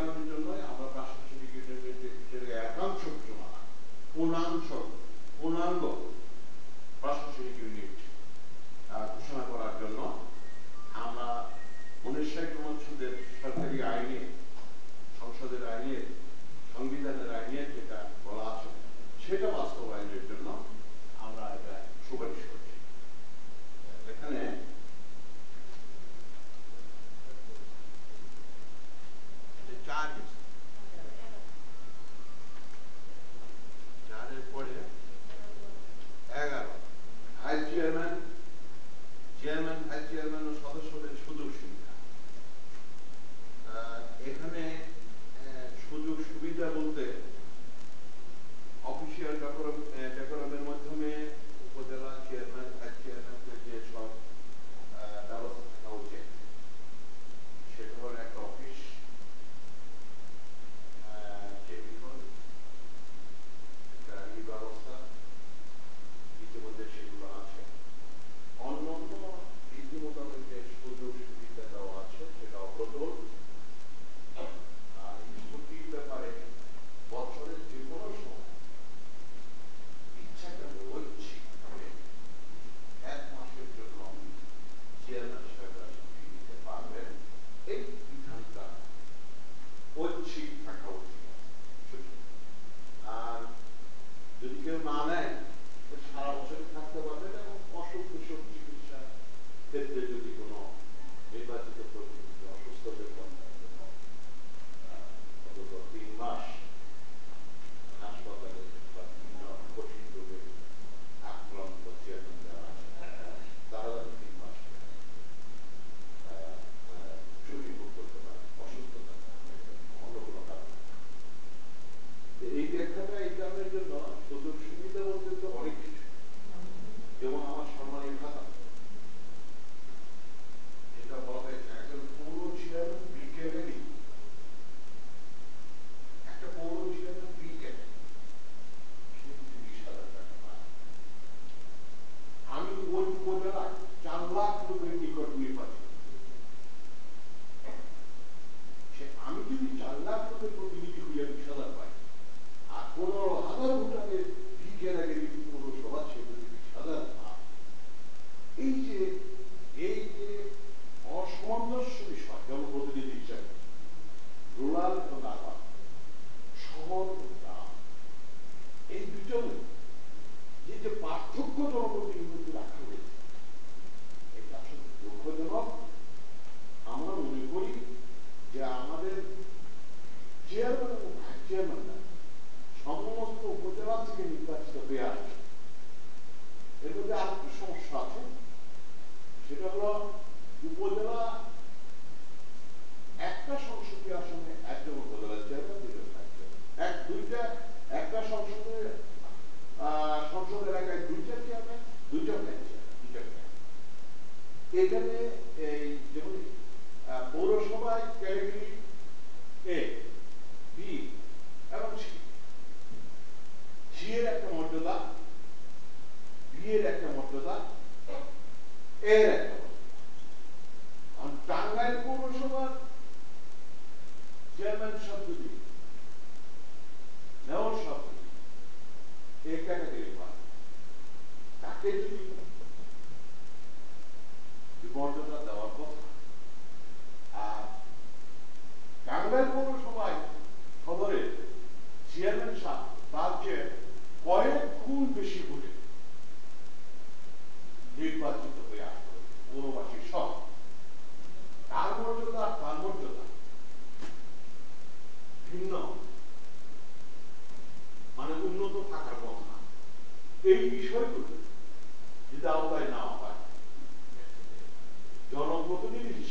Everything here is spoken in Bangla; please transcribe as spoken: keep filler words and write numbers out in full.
কারণের জন্য আমরা প্রশাসনিক ইউনিটের একাংশ ঘোষণা পূর্ণাংশ পূর্ণাঙ্গ প্রশাসনিক ইউনিট ঘোষণা করার জন্য আমরা উনিশশো উনসত্তরের সরকারি আইনে সংসদের আইনে সংবিধানের আইনে যেটা বলা আছে সেটা বাস্তবায়নের জন্য আমরা এটা সুপারিশ করছি। এখানে চারের পরে এগারো vice chairman chairman vice chairman ও সদস্যদের সুযোগ সুবিধা। এখানে সুযোগ সুবিধা বলতে অফিসিয়াল ডেকোরামের মাধ্যমে উপজেলা চেয়ারম্যান ভাইস চেয়ারম্যানদের যে সব ব্যবস্থা থাকা উচিত সেটা হলো একটা অফিস, একটা ই ব্যবস্থা ইতিমধ্যে সেগুলো আছে। অন্যান্য বিধি মোতাবেক যে সুযোগ সুবিধা দেওয়া আছে সেটা অপ্রতুল। আর ছুটির ব্যাপারে বছরের যে কোনো সময় ইচ্ছা করলে ঐচ্ছিকভাবে এক মাসের জন্য চেয়ারম্যান সাহেবরা ছুটি দিতে পারবেন। এই বিধানটা ঐচ্ছিক থাকা উচিত। আর যদি কেউ না নেয় সারা বছর থাকতে পারবেন এবং অসুখ বিসুখ চিকিৎসা ক্ষেত্রে যদি কোনো নির্বাচিত প্রতিনিধি অসুস্থ হয়ে পড়েন অন্তত তিন মাস হাসপাতালে বা বিভিন্ন কঠিন রোগে আক্রান্ত চেয়ারম্যান যারা আছে তারা তিন মাস ছুটি ভোগ করতে পারে অসুস্থতা অন্য কোনো কারণে। এই ব্যাখ্যাটা এই কারণের জন্য সুযোগ সুবিধা বলতে তো অনেক কিছু, যেমন আমার সম্মানের ভাতা যেটা বলা হয়েছে একজন পৌর চেয়ারম্যান বিকেলে একটা পৌর চেয়ারম্যান বিকেলে সে যদি বিশ হাজার টাকা পায়। আমি ওই উপজেলা চার লাখ লোকের নিকট নির্বাচিত, সে আমি যদি চার লাখ লোকের প্রতিনিধি হইয়া বিশ হাজার পাই আর পনেরো হাজার ভোটারের বিকেল আগে যদি পৌরসভা সে যদি বিশ হাজার পায়, এই যে এই যে অসামঞ্জস্য বিষয় জনপ্রতিনিধি হিসাবে রুরাল এবং আরবান শহর গ্রাম এই দুজনে যে যে পার্থক্য জনপ্রতিনিধি রাখা হয়েছে এটা আসলে দুঃখজনক। আমরা মনে করি যে আমাদের চেয়ারম্যান এবং ভাইস চেয়ারম্যানরা সমস্ত উপজেলা থেকে নির্বাচিত হয়ে আসছে। এর মধ্যে আরেকটা সমস্যা আছে, সেটা হলো উপজেলা একটা সংসদীয় আসনে একজন উপজেলা চেয়ারম্যান দুজন ভাইস চেয়ারম্যান, এক দুইটা একটা সংসদে সংসদ এলাকায় দুইটা চেয়ারম্যান দুইটা ভাইস চেয়ারম্যান দুইটা চেয়ারম্যান। এখানে এই যেমন পৌরসভায় ক্যাটাগরি এ বি এবং সি, সি এর একটা মর্যাদা, বি এর একটা মর্যাদা, এর একটা মর্যাদা। টাঙ্গাইল পৌরসভার চেয়ারম্যান শব্দটি মেয়র শব্দটি এ ক্যাটাগরি পায়, তাকে যদি মর্যাদা দেওয়ার কথা। আর টাঙ্গাইল পৌরসভায় খবরে চেয়ারম্যান সাহেব তার চেয়ে কয়েক গুণ বেশি ভোটে নির্বাচিত হয়ে আসবে পৌরবাসী সব, তার মর্যাদা তার মর্যাদা ভিন্ন, মানে উন্নত থাকার কথা। এই বিষয়গুলো যদি আওতায় না হয় জনপ্রতিনিধি